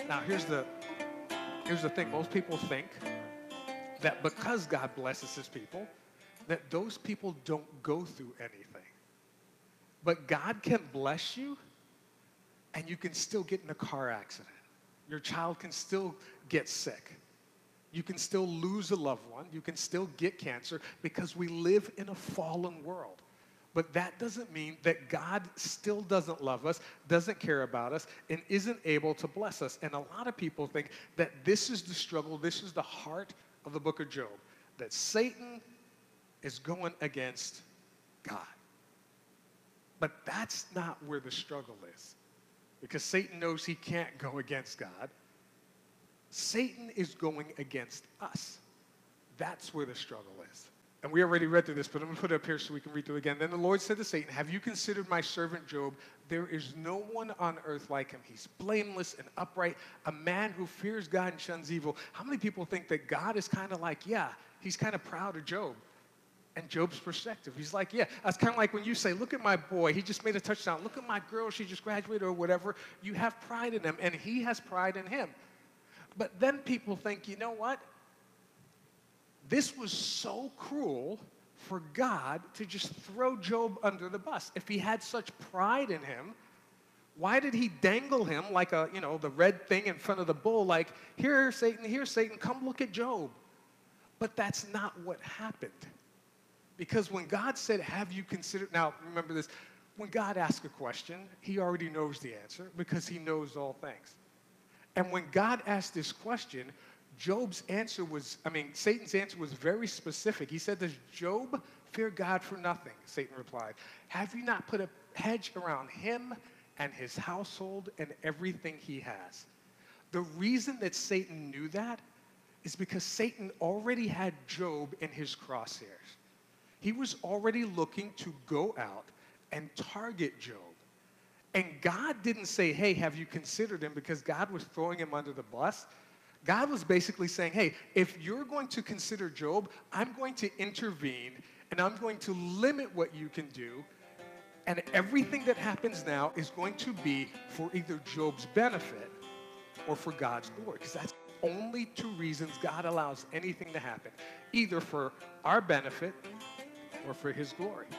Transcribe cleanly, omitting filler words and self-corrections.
Now, here's the thing. Most people think that because God blesses his people, that those people don't go through anything. But God can bless you, and you can still get in a car accident. Your child can still get sick. You can still lose a loved one. You can still get cancer because we live in a fallen world. But that doesn't mean that God still doesn't love us, doesn't care about us, and isn't able to bless us. And a lot of people think that this is the struggle, this is the heart of the book of Job, that Satan is going against God. But that's not where the struggle is, because Satan knows he can't go against God. Satan is going against us. That's where the struggle is. And we already read through this, but I'm going to put it up here so we can read through it again. Then the Lord said to Satan, have you considered my servant Job? There is no one on earth like him. He's blameless and upright, a man who fears God and shuns evil. How many people think that God is kind of like, yeah, he's kind of proud of Job? And Job's perspective, he's like, yeah, that's kind of like when you say, look at my boy, he just made a touchdown. Look at my girl, she just graduated or whatever. You have pride in him, and he has pride in him. But then people think, you know what? This was so cruel for God to just throw Job under the bus. If he had such pride in him, why did he dangle him like the red thing in front of the bull, like, here, Satan, come look at Job. But that's not what happened. Because when God said, have you considered, now remember this, when God asks a question, he already knows the answer because he knows all things. And when God asked this question, Satan's answer was very specific. He said, does Job fear God for nothing? Satan replied, have you not put a hedge around him and his household and everything he has? The reason that Satan knew that is because Satan already had Job in his crosshairs. He was already looking to go out and target Job. And God didn't say, hey, have you considered him? Because God was throwing him under the bus. God was basically saying, hey, if you're going to consider Job, I'm going to intervene, and I'm going to limit what you can do. And everything that happens now is going to be for either Job's benefit or for God's glory. Because that's only two reasons God allows anything to happen. Either for our benefit or for his glory.